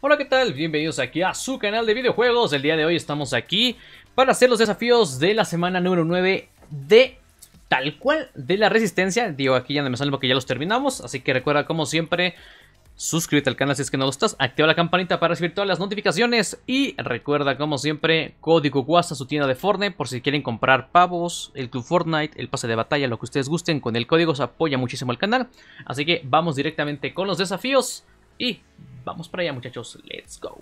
Hola, ¿qué tal? Bienvenidos aquí a su canal de videojuegos. El día de hoy estamos aquí para hacer los desafíos de la semana número 9 de tal cual de la Resistencia. Digo, aquí ya no me sale porque ya los terminamos, así que recuerda como siempre suscríbete al canal si es que no lo estás, activa la campanita para recibir todas las notificaciones y recuerda como siempre código WASA, su tienda de Fortnite, por si quieren comprar pavos, el Club Fortnite, el pase de batalla, lo que ustedes gusten. Con el código se apoya muchísimo el canal, así que vamos directamente con los desafíos y vamos para allá, muchachos. Let's go.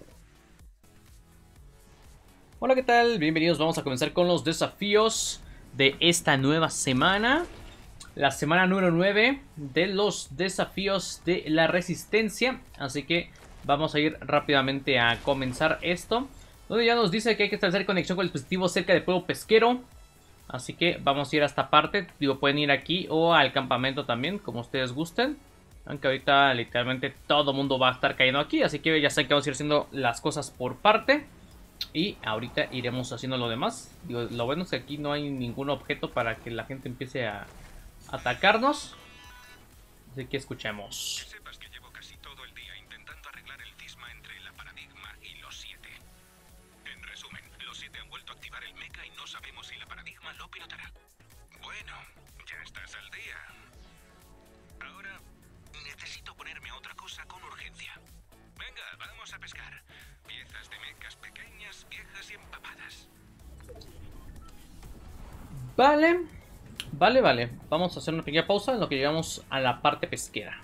Hola, ¿qué tal? Bienvenidos. Vamos a comenzar con los desafíos de esta nueva semana. La semana número 9 de los desafíos de la Resistencia. Así que vamos a ir rápidamente a comenzar esto, donde ya nos dice que hay que establecer conexión con el dispositivo cerca del pueblo pesquero. Así que vamos a ir a esta parte. Digo, pueden ir aquí o al campamento también, como ustedes gusten. Aunque ahorita literalmente todo mundo va a estar cayendo aquí. Así que ya saben que vamos a ir haciendo las cosas por parte. Y ahorita iremos haciendo lo demás. Digo, lo bueno es que aquí no hay ningún objeto para que la gente empiece a atacarnos. Así que escuchemos. Que sepas que llevo casi todo el día intentando arreglar el cisma entre la Paradigma y los 7. En resumen, los 7 han vuelto a activar el mecha y no sabemos si la Paradigma lo pilotará. Bueno, ya estás al día. Ahora necesito ponerme a otra cosa con urgencia. Venga, vamos a pescar. Piezas de mechas pequeñas, viejas y empapadas. Vale. Vamos a hacer una pequeña pausa en lo que llegamos a la parte pesquera.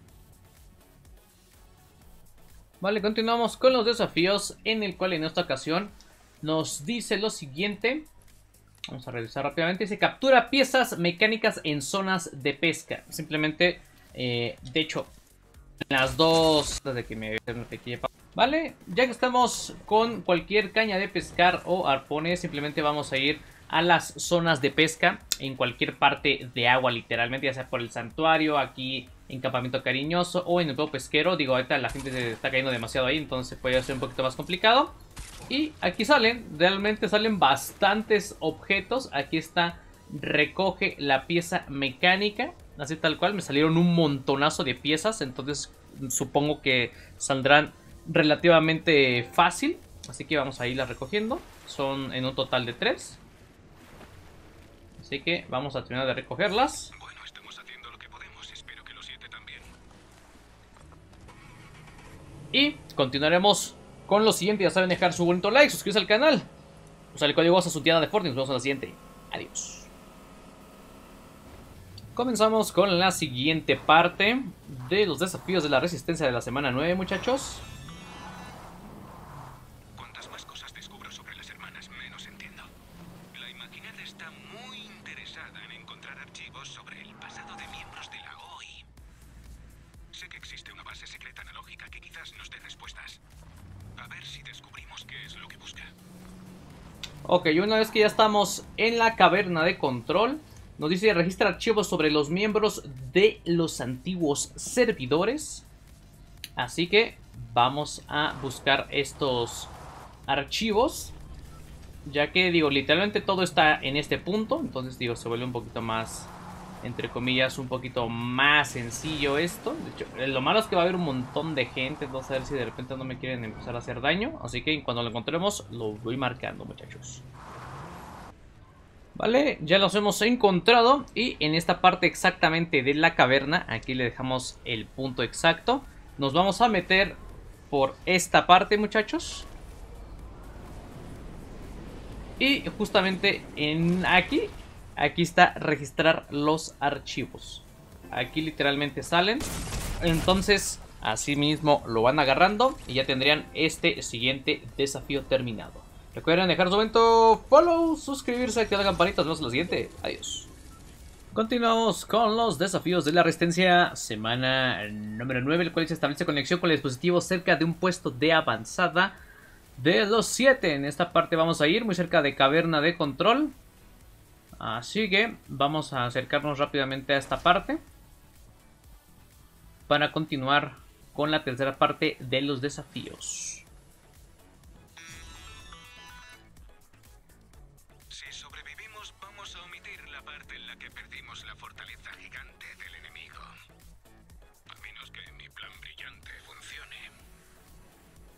Vale, continuamos con los desafíos, en el cual en esta ocasión nos dice lo siguiente. Vamos a revisar rápidamente. Dice: captura piezas mecánicas en zonas de pesca. Simplemente, de hecho, las dos... Desde que me una pequeña pausa. Vale, ya que estamos con cualquier caña de pescar o arpones, simplemente vamos a ir a las zonas de pesca en cualquier parte de agua, literalmente, ya sea por el santuario, aquí en Campamento Cariñoso o en el pueblo pesquero. Digo, ahorita la gente se está cayendo demasiado ahí, entonces puede ser un poquito más complicado. Y aquí realmente salen bastantes objetos. Aquí está, recoge la pieza mecánica, así tal cual. Me salieron un montonazo de piezas, entonces supongo que saldrán relativamente fácil. Así que vamos a irlas recogiendo. Son en un total de 3. Así que vamos a terminar de recogerlas. Bueno, estamos haciendo lo que podemos. Espero que los 7 también. Y continuaremos con lo siguiente. Ya saben, dejar su bonito like, suscribirse al canal, usar el código WASA, su tienda de Fortnite. Nos vemos en la siguiente. Adiós. Comenzamos con la siguiente parte de los desafíos de la Resistencia de la semana 9, muchachos. Cuantas más cosas descubro sobre las hermanas, menos entiendo. La Imaginada está muy interesada en encontrar archivos sobre el pasado de miembros de la OI. Sé que existe una base secreta analógica que quizás nos dé respuestas. A ver si descubrimos qué es lo que busca. Ok, una vez que ya estamos en la caverna de control, nos dice: registra archivos sobre los miembros de los antiguos servidores. Así que vamos a buscar estos archivos, ya que, digo, literalmente todo está en este punto. Entonces, digo, se vuelve un poquito más, entre comillas, un poquito más sencillo esto. De hecho, lo malo es que va a haber un montón de gente. Entonces, a ver si de repente no me quieren empezar a hacer daño. Así que cuando lo encontremos, lo voy marcando, muchachos. Vale, ya los hemos encontrado. Y en esta parte exactamente de la caverna, aquí le dejamos el punto exacto. Nos vamos a meter por esta parte, muchachos. Y justamente aquí está registrar los archivos. Aquí literalmente salen. Entonces, así mismo lo van agarrando y ya tendrían este siguiente desafío terminado. Recuerden dejar su momento follow, suscribirse, activar la campanita. Nos vemos en la siguiente. Adiós. Continuamos con los desafíos de la Resistencia, semana número 9, el cual se establece conexión con el dispositivo cerca de un puesto de avanzada de los 7. En esta parte vamos a ir muy cerca de caverna de control. Así que vamos a acercarnos rápidamente a esta parte para continuar con la tercera parte de los desafíos. Si sobrevivimos, vamos a omitir la parte en la que perdimos la fortaleza gigante del enemigo. A menos que mi plan brillante funcione.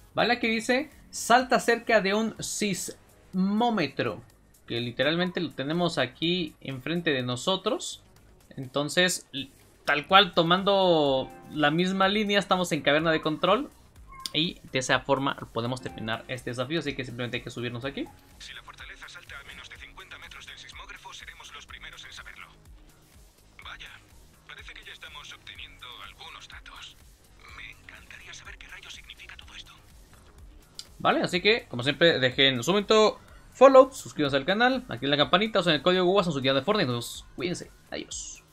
Vale, aquí dice, salta cerca de un sismómetro, que literalmente lo tenemos aquí enfrente de nosotros. Entonces, tal cual, tomando la misma línea, estamos en caverna de control. Y de esa forma podemos terminar este desafío, así que simplemente hay que subirnos aquí. Si la fortaleza salta a menos de 50 metros del sismógrafo, seremos los primeros en saberlo. Vaya, parece que ya estamos obteniendo algunos datos. Me encantaría saber qué rayos significa todo esto. Vale, así que, como siempre, dejen su momento follow, suscríbanse al canal, activen la campanita, usen el código WASA en su tienda de Fortnite. Cuídense, adiós.